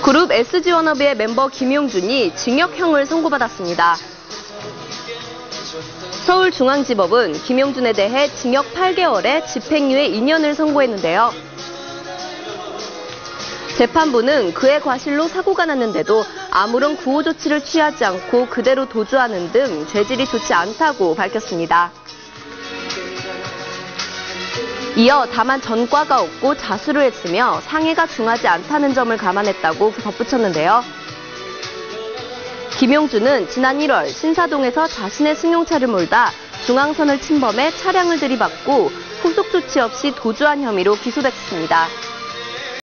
그룹 SG워너비의 멤버 김용준이 징역형을 선고받았습니다. 서울중앙지법은 김용준에 대해 징역 8개월에 집행유예 2년을 선고했는데요. 재판부는 그의 과실로 사고가 났는데도 아무런 구호 조치를 취하지 않고 그대로 도주하는 등 죄질이 좋지 않다고 밝혔습니다. 이어 다만 전과가 없고 자수를 했으며 상해가 중하지 않다는 점을 감안했다고 덧붙였는데요. 김용준은 지난 1월 신사동에서 자신의 승용차를 몰다 중앙선을 침범해 차량을 들이받고 후속 조치 없이 도주한 혐의로 기소됐습니다.